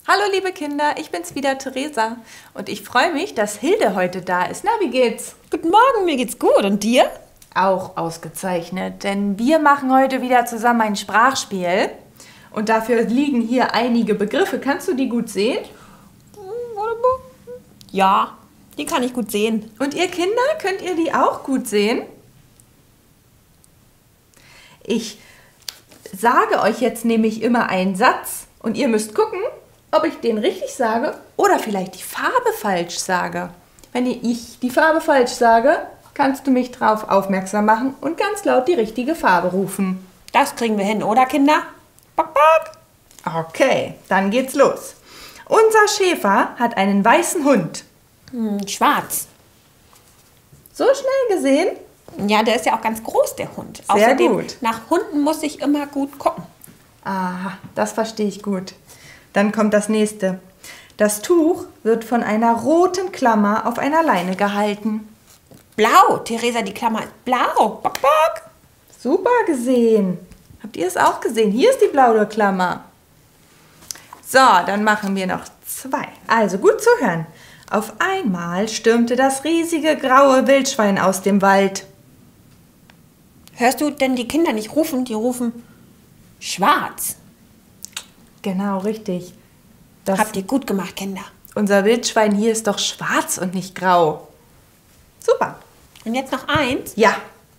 Hallo liebe Kinder, ich bin's wieder, Theresa. Und ich freue mich, dass Hilde heute da ist. Na, wie geht's? Guten Morgen, mir geht's gut. Und dir? Auch ausgezeichnet, denn wir machen heute wieder zusammen ein Sprachspiel. Und dafür liegen hier einige Begriffe. Kannst du die gut sehen? Ja, die kann ich gut sehen. Und ihr Kinder, könnt ihr die auch gut sehen? Ich sage euch jetzt nämlich immer einen Satz und ihr müsst gucken, ob ich den richtig sage oder vielleicht die Farbe falsch sage. Wenn ich die Farbe falsch sage, kannst du mich darauf aufmerksam machen und ganz laut die richtige Farbe rufen. Das kriegen wir hin, oder Kinder? Bock, bock. Okay, dann geht's los. Unser Schäfer hat einen weißen Hund. Schwarz. So schnell gesehen? Ja, der ist ja auch ganz groß, der Hund. Sehr Außerdem, gut. nach Hunden muss ich immer gut gucken. Ah, das verstehe ich gut. Dann kommt das nächste. Das Tuch wird von einer roten Klammer auf einer Leine gehalten. Blau, Theresa, die Klammer ist blau. Bock, bock. Super gesehen. Habt ihr es auch gesehen? Hier ist die blaue Klammer. So, dann machen wir noch 2. Also gut zuhören. Auf einmal stürmte das riesige graue Wildschwein aus dem Wald. Hörst du denn die Kinder nicht rufen? Die rufen schwarz. Genau, richtig. Habt ihr gut gemacht, Kinder. Unser Wildschwein hier ist doch schwarz und nicht grau. Super. Und jetzt noch eins. Ja.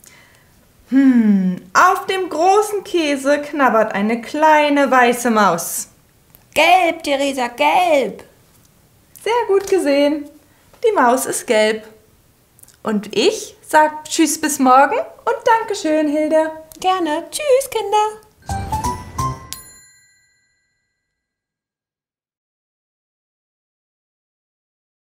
Auf dem großen Käse knabbert eine kleine weiße Maus. Gelb, Theresa, gelb. Sehr gut gesehen. Die Maus ist gelb. Und ich sag Tschüss bis morgen und Dankeschön, Hilde. Gerne. Tschüss, Kinder.